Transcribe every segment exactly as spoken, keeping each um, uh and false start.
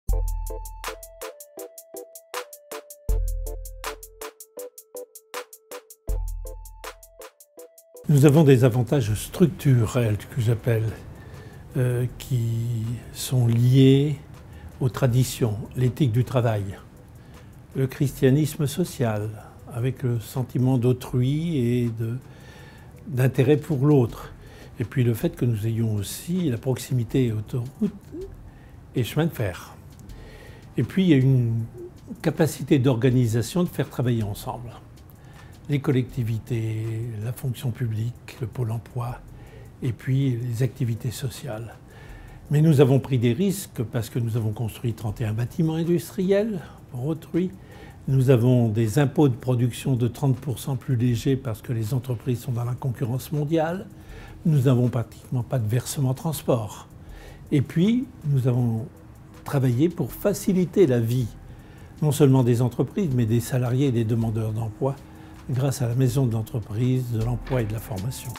Nous avons des avantages structurels que j'appelle, euh, qui sont liés aux traditions, l'éthique du travail, le christianisme social, avec le sentiment d'autrui et d'intérêt pour l'autre. Et puis le fait que nous ayons aussi la proximité autoroute et chemin de fer. Et puis il y a une capacité d'organisation de faire travailler ensemble. Les collectivités, la fonction publique, le pôle emploi, et puis les activités sociales. Mais nous avons pris des risques parce que nous avons construit trente et un bâtiments industriels pour autrui. Nous avons des impôts de production de trente pour cent plus légers parce que les entreprises sont dans la concurrence mondiale. Nous n'avons pratiquement pas de versement transport. Et puis, nous avons travaillé pour faciliter la vie, non seulement des entreprises, mais des salariés et des demandeurs d'emploi, grâce à la maison de l'entreprise, de l'emploi et de la formation.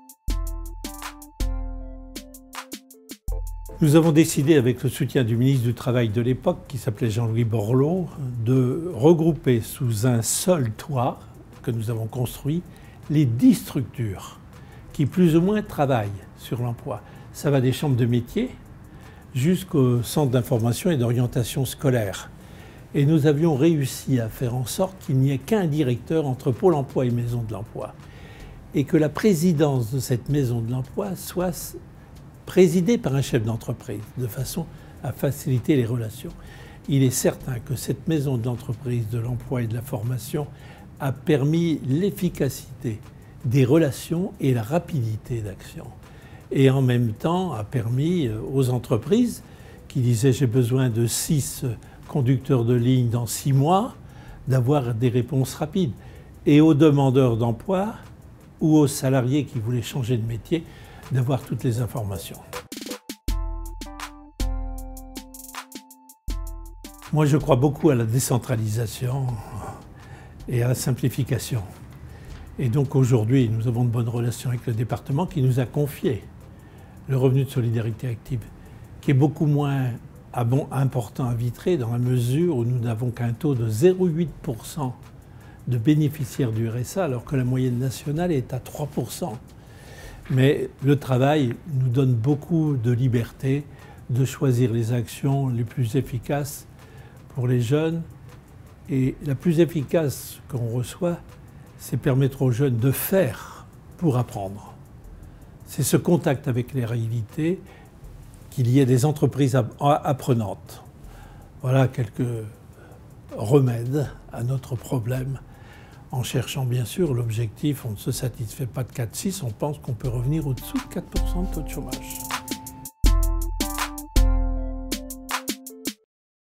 Nous avons décidé, avec le soutien du ministre du Travail de l'époque, qui s'appelait Jean-Louis Borloo, de regrouper sous un seul toit que nous avons construit les dix structures qui plus ou moins travaillent sur l'emploi. Ça va des chambres de métiers jusqu'au centre d'information et d'orientation scolaire. Et nous avions réussi à faire en sorte qu'il n'y ait qu'un directeur entre Pôle emploi et Maison de l'emploi. Et que la présidence de cette Maison de l'emploi soit présidée par un chef d'entreprise, de façon à faciliter les relations. Il est certain que cette Maison de l'entreprise, de l'emploi et de la formation a permis l'efficacité des relations et la rapidité d'action. Et en même temps a permis aux entreprises qui disaient « j'ai besoin de six conducteurs de ligne dans six mois » d'avoir des réponses rapides. Et aux demandeurs d'emploi ou aux salariés qui voulaient changer de métier d'avoir toutes les informations. Moi, je crois beaucoup à la décentralisation et à la simplification. Et donc aujourd'hui, nous avons de bonnes relations avec le département qui nous a confié le revenu de solidarité active, qui est beaucoup moins important à Vitré dans la mesure où nous n'avons qu'un taux de zéro virgule huit pour cent de bénéficiaires du R S A, alors que la moyenne nationale est à trois pour cent. Mais le travail nous donne beaucoup de liberté de choisir les actions les plus efficaces pour les jeunes. Et la plus efficace qu'on reçoit, c'est permettre aux jeunes de faire pour apprendre. C'est ce contact avec les réalités, qu'il y ait des entreprises apprenantes. Voilà quelques remèdes à notre problème. En cherchant bien sûr l'objectif, on ne se satisfait pas de quatre virgule six, on pense qu'on peut revenir au-dessous de quatre pour cent de taux de chômage.